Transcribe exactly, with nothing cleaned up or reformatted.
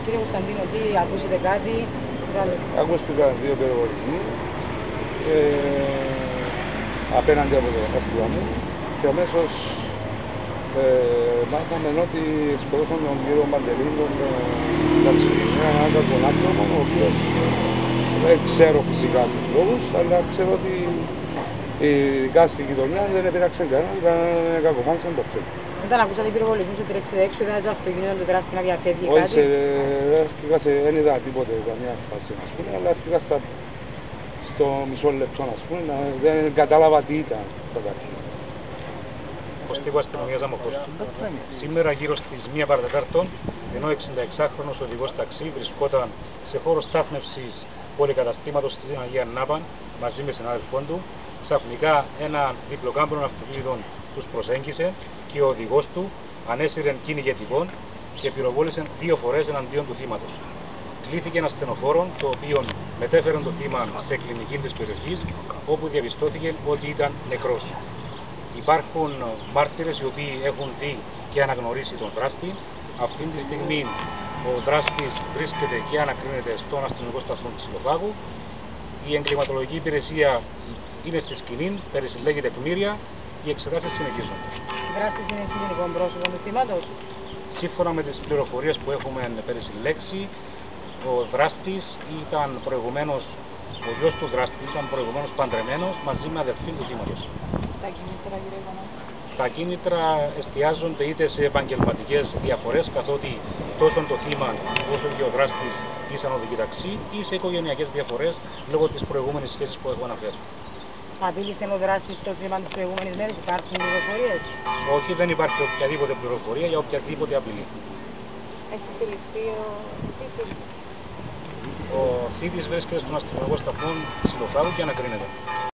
Κύριε Κωνσταντίνο, τι ακούσετε κάτι? Ακούστηκαν δύο περιορισμοί ε, απέναντι από το αστυνομικό μου και αμέσως ε, μάθαμε ότι εξποδώσαν τον κύριο Μαντελή, τον ταξιδινή, έναν άτομο άνθρωπο, ο οποίος δεν ξέρω φυσικά τους λόγους, αλλά ξέρω ότι ειδικά στη γειτονιά δεν επήραξαν κανέναν, κανέναν κακομάνισαν το ψέμα. Όταν ακούσατε πυροβολισμούς ότι τρέξετε έξω, δεν το αυτοκίνητο το τεράστιο να διαφεύγει κάτι? Όχι, δεν είδα τίποτε, καμία φάση, ας πούμε, αλλά έφυγα στο μισό λεπτό, ας πούμε, δεν κατάλαβα τι ήταν καταρχήν. Κωστίγου αστυνομίας Αμοχώστου. Σήμερα γύρω στις μία παρατέταρτο, ενώ ο εξηνταεξάχρονος οδηγός ταξί βρισκόταν σε χώρο στάθμευσης πολυκαταστήματος στην Αγία Νάπα μαζί με συνάδελφόν του, ξαφνικά ένα διπλοκάμπρονο αυτοκίνητο τους προσέγγισε και ο οδηγός του ανέσυρε κυνηγετικών και πυροβόλησε δύο φορές εναντίον του θύματος. Κλήθηκε ένα ασθενοφόρο, το οποίο μετέφερε το θύμα σε κλινική της περιοχής, όπου διαπιστώθηκε ότι ήταν νεκρός. Υπάρχουν μάρτυρες οι οποίοι έχουν δει και αναγνωρίσει τον δράστη. Αυτή τη στιγμή ο δράστης βρίσκεται και ανακρίνεται στον αστυνομικό σταθμό της Συλλοφάγου. Η εγκληματολογική υπηρεσία είναι στη σκηνή, περισυλλέγει τεκμήρια, οι εξετάσεις συνεχίζονται. Ο δράστης είναι κοινωνικό πρόσωπο του θύματος? Σύμφωνα με τις πληροφορίες που έχουμε περισυλλέξει, ο δράστης ήταν προηγουμένως, ο γιος του δράστη ήταν προηγουμένως παντρεμένος μαζί με αδερφή του θύματος. Τα κίνητρα, κύριε Ιβανό? Τα κίνητρα εστιάζονται είτε σε επαγγελματικές διαφορές, καθότι τόσο το θύμα όσο και ο δράστης ήσαν οδηγοί ταξί, ή σε οικογενειακές διαφορές λόγω της προηγούμενης σχέσης που έχω αναφέρει. Απείλησε ο δράστης το θύμα της προηγούμενης μέρες, υπάρχουν πληροφορίες? Όχι, δεν υπάρχει οποιαδήποτε πληροφορία για οποιαδήποτε απειλή. Έχει συλληφθεί ο θήτης? Ο θήτης βρίσκεται στον αστυνομικό σταθμό Συλλοφάγου και ανακρίνεται.